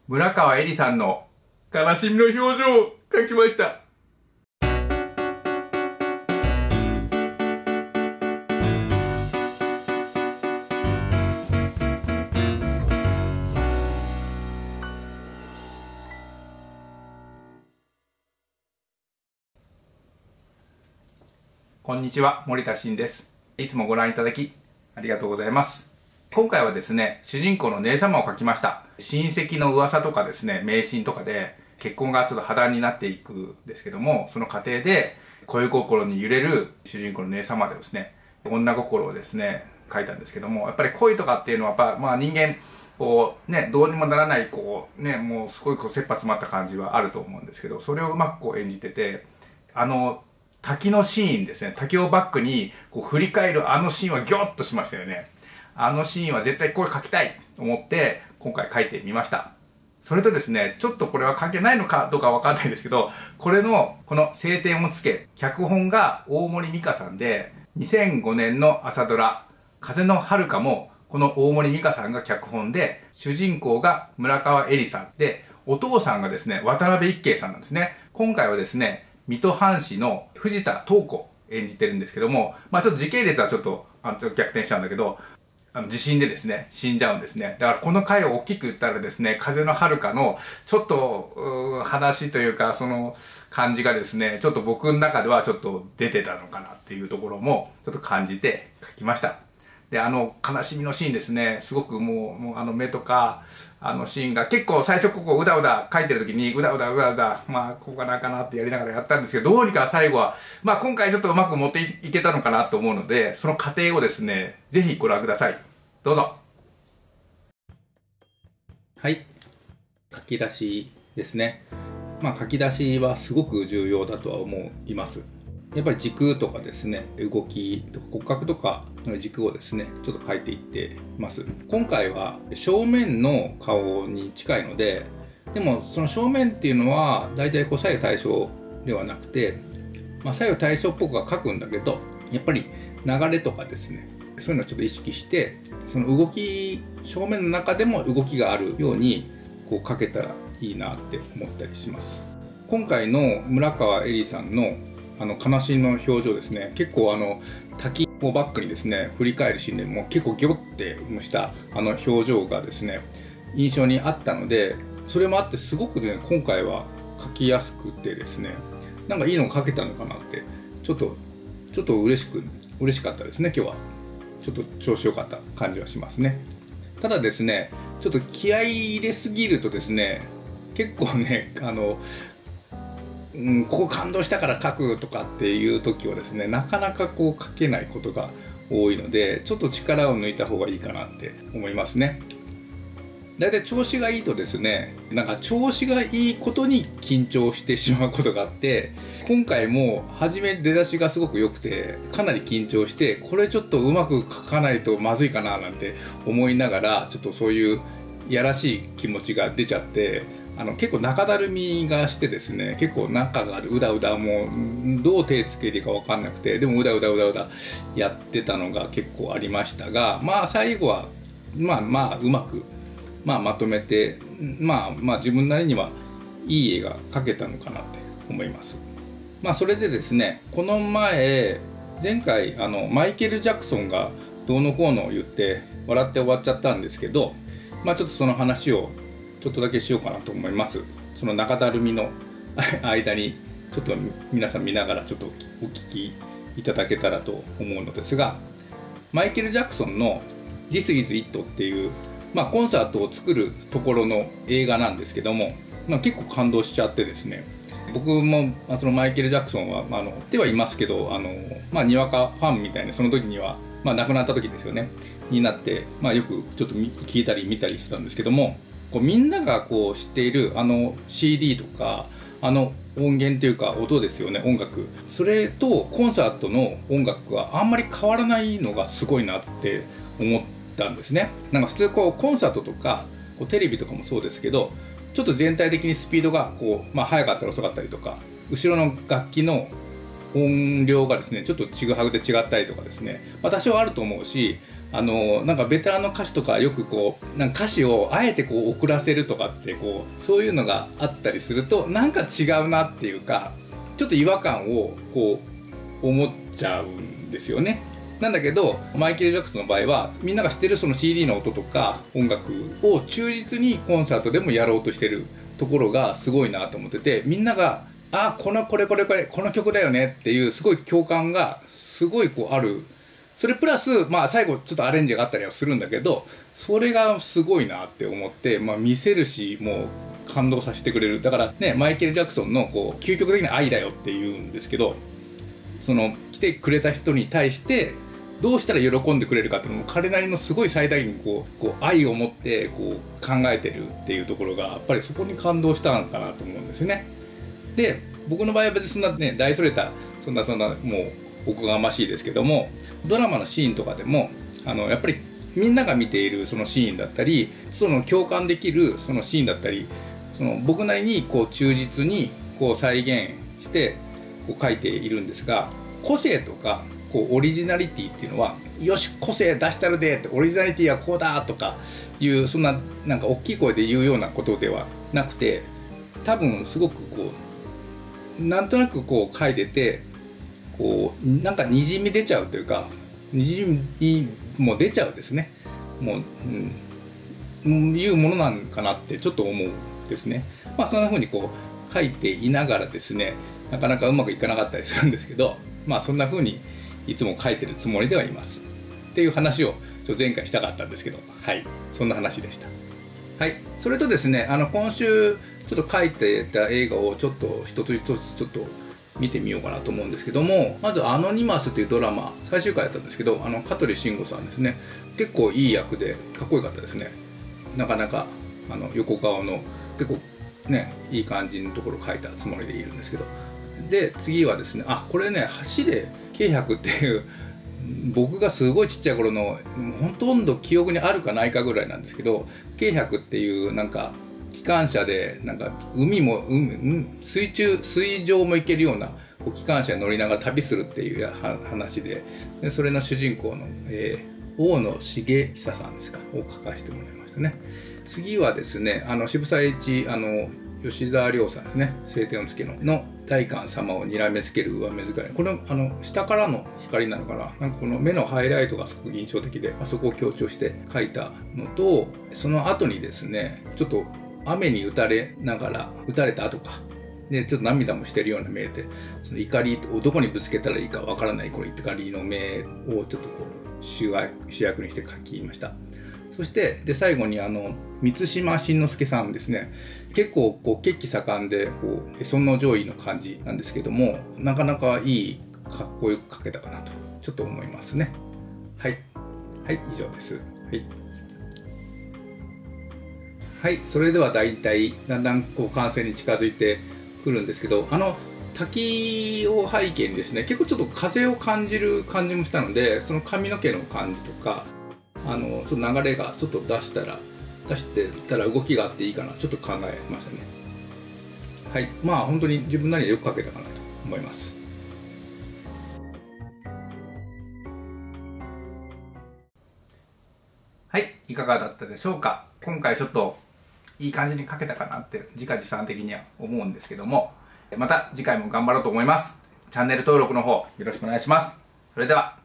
村川恵里さんの悲しみの表情を描きました。こんにちは、森田真です。いつもご覧いただきありがとうございます。今回はですね、主人公の姉様を描きました。親戚の噂とかですね、迷信とかで結婚がちょっと破談になっていくんですけども、その過程で恋心に揺れる主人公の姉様でですね、女心をですね、描いたんですけども、やっぱり恋とかっていうのはやっぱ、人間こうね、どうにもならないこうね、もうすごいこう切羽詰まった感じはあると思うんですけど、それをうまくこう演じてて、滝のシーンですね。滝をバックにこう振り返るあのシーンはギョッとしましたよね。あのシーンは絶対これ描きたいと思って今回描いてみました。それとですね、ちょっとこれは関係ないのかどうかわかんないんですけど、この晴天をつけ、脚本が大森美香さんで、2005年の朝ドラ、風の遥かもこの大森美香さんが脚本で、主人公が村川恵里さんで、お父さんがですね、渡辺一慶さんなんですね。今回はですね、水戸藩士の藤田東子演じてるんですけども、ちょっと時系列はちょっと逆転しちゃうんだけど、地震でですね、死んじゃうんですね。だからこの回を大きく言ったらですね、風の遥かのちょっと話というか、その感じがですね、ちょっと僕の中ではちょっと出てたのかなっていうところもちょっと感じて書きました。で、悲しみのシーンですね、すごくもう目とか、シーンが結構最初ここうだうだ書いてる時にうだうだ、こうかなってやりながらやったんですけど、どうにか最後は、今回ちょっとうまく持っていけたのかなと思うので、その過程をですね、ぜひご覧ください。どうぞ。はい。書き出しですね。書き出しはすごく重要だとは思います。やっぱり軸とかですね、動きとか骨格とかの軸をですね、ちょっと描いていってます。今回は正面の顔に近いので、でもその正面っていうのは大体左右対称ではなくて、左右対称っぽくは描くんだけど、やっぱり流れとかですね、そういうのをちょっと意識して、その動き、正面の中でも動きがあるようにこう描けたらいいなって思ったりします。今回の村川恵里さんの悲しみの表情ですね、結構滝をバックにですね振り返るシーンでも結構ギョってした表情がですね印象にあったので、それもあってすごくね今回は描きやすくてですね、なんかいいの描けたのかなってちょっと嬉しかったですね。今日はちょっと調子良かった感じはしますね。ただですね、ちょっと気合い入れすぎるとですね、結構ねここ感動したから書くとかっていう時はですね、なかなかこう書けないことが多いので、ちょっと力を抜いた方がいいかなって思いますね。だいたい調子がいいとですね、なんか調子がいいことに緊張してしまうことがあって、今回も初め出だしがすごく良くて、かなり緊張して、これちょっとうまく書かないとまずいかななんて思いながら、ちょっとそういうやらしい気持ちが出ちゃって、結構中だるみがしてですね、結構中がうだうだもうどう手つけていいか分かんなくて、でもうだうだやってたのが結構ありましたが、最後はうまくまとめて、自分なりにはいい絵が描けたのかなって思います。それでですね、この前回マイケル・ジャクソンがどうのこうの言って笑って終わっちゃったんですけど、ちょっとその話をちょっとだけしようかなと思います。その中だるみの間にちょっと皆さん見ながらちょっとお聞きいただけたらと思うのですが、マイケル・ジャクソンの This is It っていう、コンサートを作るところの映画なんですけども、結構感動しちゃってですね、僕もそのマイケル・ジャクソンはではいますけど、にわかファンみたいな、その時には亡くなった時ですよねになって、よくちょっと聞いたり見たりしてたんですけども、みんながこう知っているCD とか音源というか音ですよね、音楽、それとコンサートの音楽があんまり変わらないのがすごいなって思ったんですね。なんか普通コンサートとかテレビとかもそうですけど、ちょっと全体的にスピードが速かったり遅かったりとか、後ろの楽器の音量がですねちょっとちぐはぐで違ったりとかですね、多少あると思うし、 なんかベテランの歌手とかよくこうなんか歌詞をあえてこう遅らせるとかってこうそういうのがあったりするとなんか違うなっていうかちょっと違和感をこう思っちゃうんですよね。なんだけどマイケル・ジャクソンの場合はみんなが知ってるその CD の音とか音楽を忠実にコンサートでもやろうとしてるところがすごいなと思ってて、みんながこの曲だよねっていうすごい共感がすごいこうある。それプラス最後ちょっとアレンジがあったりはするんだけど、それがすごいなって思って、見せるしもう感動させてくれる。だからね、マイケル・ジャクソンのこう究極的な愛だよっていうんですけど、その来てくれた人に対してどうしたら喜んでくれるかっていうのも彼なりのすごい最大限こう愛を持ってこう考えてるっていうところがやっぱりそこに感動したのかなと思うんですよね。で僕の場合は別にそんなね大それたそんなもうおこがましいですけども、ドラマのシーンとかでもやっぱりみんなが見ているそのシーンだったりその共感できるそのシーンだったり、その僕なりにこう忠実にこう再現してこう書いているんですが、個性とかこうオリジナリティっていうのはよし個性出したるでってオリジナリティはこうだとかいうそんななんか大きい声で言うようなことではなくて、多分すごくこうなんとなくこう書いててこうなんかにじみ出ちゃうというかにじみも出ちゃうですね。もう、いうものなんかなってちょっと思うんですね。そんな風にこう書いていながらですね、なかなかうまくいかなかったりするんですけど、そんな風にいつも書いてるつもりではいますっていう話を前回したかったんですけど、そんな話でした。それとですね、今週ちょっと書いてた映画をちょっと一つ一つちょっと見てみようかなと思うんですけども、まずアノニマスというドラマ最終回だったんですけど、香取慎吾さんですね、結構いい役でかっこよかったですね。なかなか横顔の結構ねいい感じのところを書いたつもりでいるんですけど、で次はですね、これね走れ軽百っていう僕がすごいちっちゃい頃のほとんど記憶にあるかないかぐらいなんですけど、軽百っていうなんか機関車でなんか水上も行けるような機関車に乗りながら旅するっていう話で、それの主人公の、大野重久さんですかを書かせてもらいましたね。次はですね渋沢栄一吉沢亮さんですね、青天を衝けの大観様をにらめつける上目遣い、これ下からの光なのかな、なんかこの目のハイライトがすごく印象的で、そこを強調して書いたのと、その後にですねちょっと雨に打たれた後かでちょっと涙もしてるような見えて、その怒りをどこにぶつけたらいいかわからないこの怒りの目をちょっとこう主役にして書きました。そして最後に満島真之介さんですね、結構こう血気盛んでこう絵尊の上位の感じなんですけども、なかなかいいかっこよく書けたかなとちょっと思いますね。以上です。それではだんだんこう完成に近づいてくるんですけど、滝を背景にですね結構ちょっと風を感じる感じもしたので、その髪の毛の感じとかちょっと流れがちょっと出してたら動きがあっていいかなちょっと考えましたね。本当に自分なりによく書けたかなと思います。いかがだったでしょうか。今回ちょっといい感じに書けたかなって自画自賛的には思うんですけども、また次回も頑張ろうと思います。チャンネル登録の方よろしくお願いします。それでは。